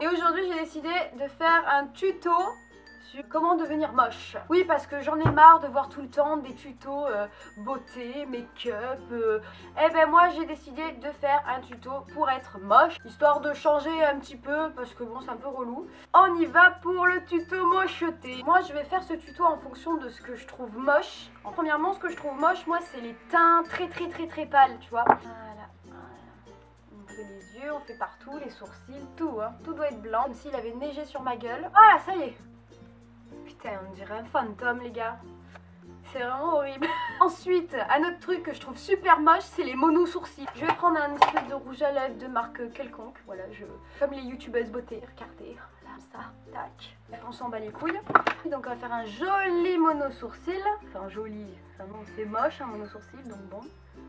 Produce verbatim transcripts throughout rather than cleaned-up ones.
Et aujourd'hui j'ai décidé de faire un tuto sur comment devenir moche. Oui, parce que j'en ai marre de voir tout le temps des tutos euh, beauté, make-up. Euh... Eh ben moi j'ai décidé de faire un tuto pour être moche, histoire de changer un petit peu parce que bon c'est un peu relou. On y va pour le tuto mocheté. Moi je vais faire ce tuto en fonction de ce que je trouve moche. En premièrement, ce que je trouve moche, moi c'est les teints très très très très pâles, tu vois. Voilà. On fait les yeux, on fait partout, les sourcils, tout hein. Tout doit être blanc, comme s'il avait neigé sur ma gueule. Voilà, ça y est. Putain, on dirait un fantôme les gars. C'est vraiment horrible. Ensuite, un autre truc que je trouve super moche, c'est les monos sourcils. Je vais prendre un espèce de rouge à lèvres de marque quelconque. Voilà, je comme les youtubeuses beauté. Regardez, là, ça, tac. On s'en bat les couilles. Donc on va faire un joli mono sourcil. Enfin joli, enfin non, c'est moche un mono sourcil, donc bon.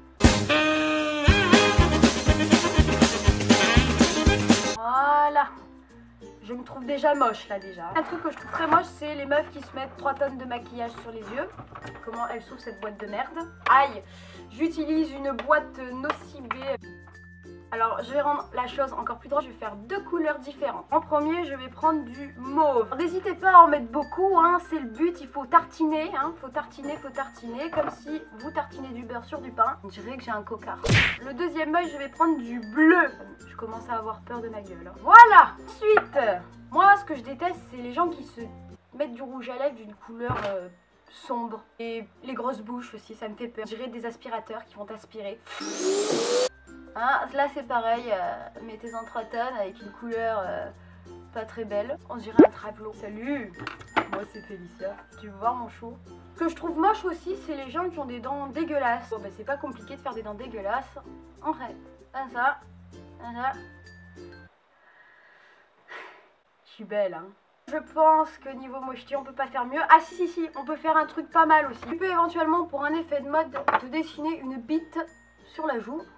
Voilà. Je me trouve déjà moche là déjà. Un truc que je trouve très moche, c'est les meufs qui se mettent trois tonnes de maquillage sur les yeux. Comment elles s'ouvre cette boîte de merde. Aïe. J'utilise une boîte Nocibé. Alors je vais rendre la chose encore plus drôle. Je vais faire deux couleurs différentes. En premier je vais prendre du mauve. N'hésitez pas à en mettre beaucoup hein. C'est le but, il faut tartiner hein. Faut tartiner, faut tartiner. Comme si vous tartinez du beurre sur du pain. On dirait que j'ai un cocard. Le deuxième œil je vais prendre du bleu. Je commence à avoir peur de ma gueule. Voilà. Ensuite, moi ce que je déteste c'est les gens qui se mettent du rouge à lèvres d'une couleur euh, sombre. Et les grosses bouches aussi, ça me fait peur. Je dirais des aspirateurs qui vont aspirer. Hein, là c'est pareil, euh, mettez en trois tonnes avec une couleur euh, pas très belle. On dirait un travelot. Salut, moi c'est Félicia. Tu veux voir mon chou? Ce que je trouve moche aussi, c'est les gens qui ont des dents dégueulasses. Bon bah c'est pas compliqué de faire des dents dégueulasses. En fait, comme ça, comme ça. Je suis belle hein. Je pense que niveau mocheté on peut pas faire mieux. Ah si si si, on peut faire un truc pas mal aussi. Tu peux éventuellement pour un effet de mode te dessiner une bite sur la joue.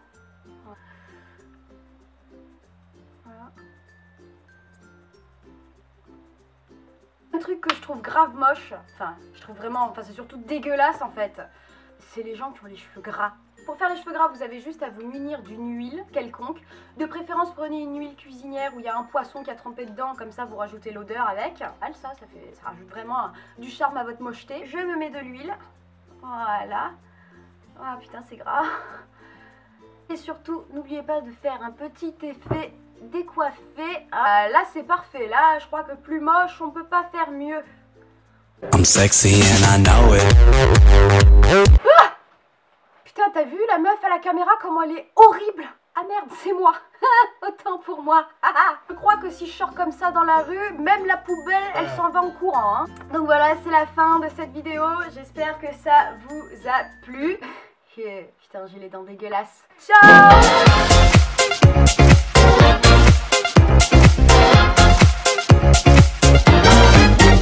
Un truc que je trouve grave moche, enfin je trouve vraiment, enfin c'est surtout dégueulasse en fait, c'est les gens qui ont les cheveux gras. Pour faire les cheveux gras, vous avez juste à vous munir d'une huile quelconque. De préférence, prenez une huile cuisinière où il y a un poisson qui a trempé dedans, comme ça vous rajoutez l'odeur avec. Ah, ça, ça, fait, ça rajoute vraiment un, du charme à votre mocheté. Je me mets de l'huile, voilà. Ah putain c'est gras. Et surtout, n'oubliez pas de faire un petit effet décoiffé. Ah, là c'est parfait, là je crois que plus moche on peut pas faire mieux. I'm sexy and I know it. Ah putain, t'as vu la meuf à la caméra comment elle est horrible? Ah merde, c'est moi. Autant pour moi. Je crois que si je sors comme ça dans la rue, même la poubelle elle s'en va en courant hein. Donc voilà, c'est la fin de cette vidéo. J'espère que ça vous a plu. Putain, j'ai les dents dégueulasses. Ciao.